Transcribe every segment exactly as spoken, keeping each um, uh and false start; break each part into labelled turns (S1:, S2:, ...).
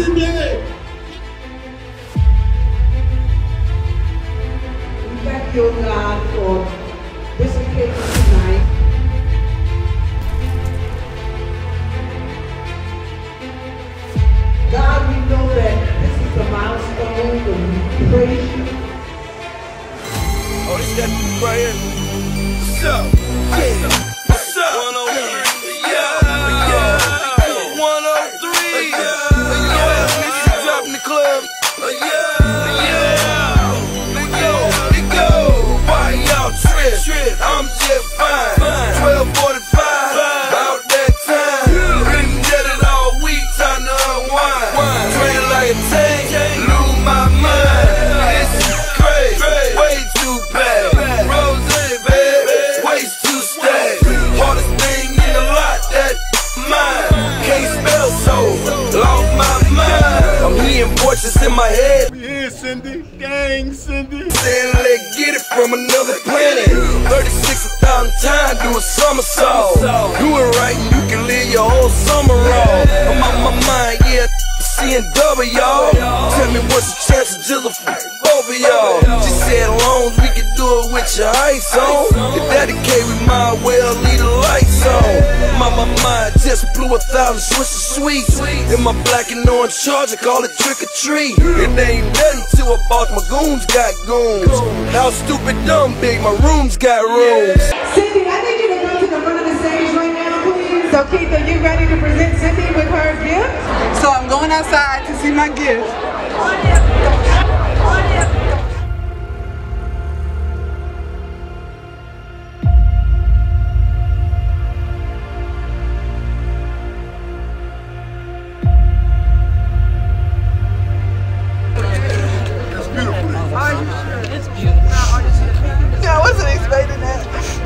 S1: Cindy!
S2: We thank you, God, for this occasion tonight. God, we know that this is a milestone, and we praise you.
S3: Oh, this that right here. What's up? Yeah. What's up? one oh three. Yeah. Yeah. one oh three. Yeah. Niggas dropping the club. Yeah. Yeah. Let go. Let go. Why y'all trip? Trip. I'm just fine. twelve forty-five. About that time. Been dead it all week. Time to unwind. Train like a tank. Lose my mind. This is crazy. Way too bad. Rose, baby. Waist too stacked. Hardest thing in the lot, that mine. Can't spell so. Lost my mind. I'm hearing voices in my head.
S1: Yeah, Cindy. Gang, Cindy.
S3: Saying let's get it from another planet. thirty-six thousand times do a somersault. Do it right and you can live your whole summer off. I'm on my mind, yeah. Seeing double, y'all. Tell me what's the chance of just a both of y'all. She said long as we can do it with your ice on. If that the case, we might well leave the lights on. My, my mind just blew a thousand Swiss sweets. In my black and orange charger, call it trick or treat. It ain't nothing till I bought my goons got goons. How stupid dumb big, my rooms got rooms.
S2: Cindy, I need you to go to the front of the stage right now, please. So Keith, are you ready to present Cindy with her gift?
S4: So I'm going outside to see my gift.
S1: That's beautiful.
S4: Are you sure? It's beautiful. Yeah, I wasn't expecting that.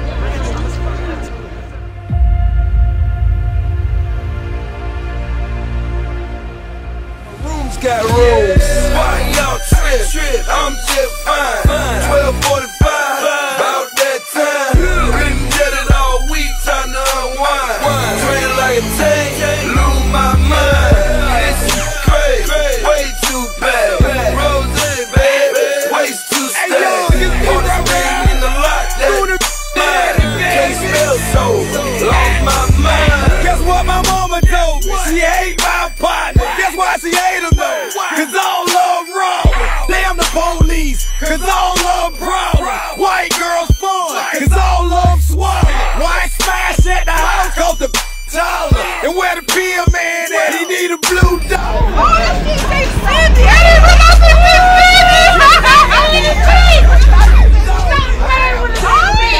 S3: Got rooms. Why y'all trip? Trip. I'm just fine. twelve forty-five. About that time. Been dead it all week. Time to unwind. Train like a tank. Lose my mind. This is crazy. Way too bad. Rose, baby. Waist too stacked. Hardest thing in the lot. That mine. Can't spell so. Lost my mind.
S5: Guess what my mama told me? She hate my partner. Guess why she hate him though? Cause all love wrong. Damn the police. Cause all love problem. White girls fun. Cause all love swallow. White smash at the house cause the taller. And where the pill man at? He need a blue dog.
S4: Oh, she say Cindy. I didn't realize it was Cindy. I didn't see. Stop playing with Cindy.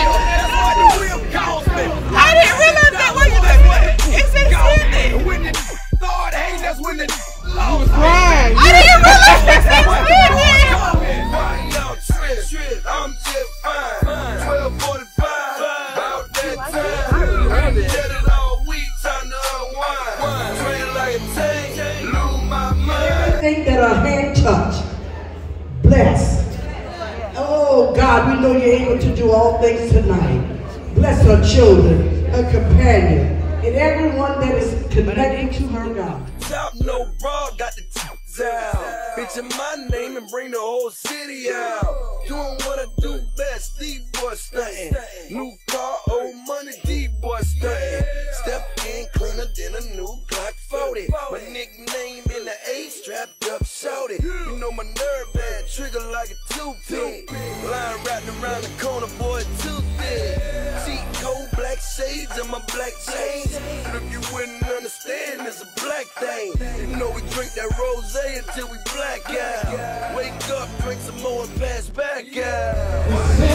S4: I didn't realize that was Cindy. It said Cindy.
S5: And when the start hating, that's when the lost.
S4: I didn't realize it said Cindy.
S3: Why y'all trip? Trip. I'm just fine. twelve forty-five. About that time. Been dead it all week. Time to unwind. Train like a tank. Lose my mind.
S2: Everything that our hand touch, bless. Oh God, we know you're able to do all things tonight. Bless her children, her companion, and everyone that is connected to her, God.
S3: Top no bra, got the top down. Bitch in my name and bring the whole city out. Doing what I do best, D-boy stunting. New car, old money, D-boy stunting. Step in cleaner than a new Glock forty. My nickname in the A, strapped up, shouted. You know my nerve bad, trigger like a toothpick. Line wrapped around the corner, boy, too thick. T-coat, black shades and my black chains. But if you wouldn't understand, it's a black thing. You know we drink that rosé until we black out. Wake up, drink some more and pass back out.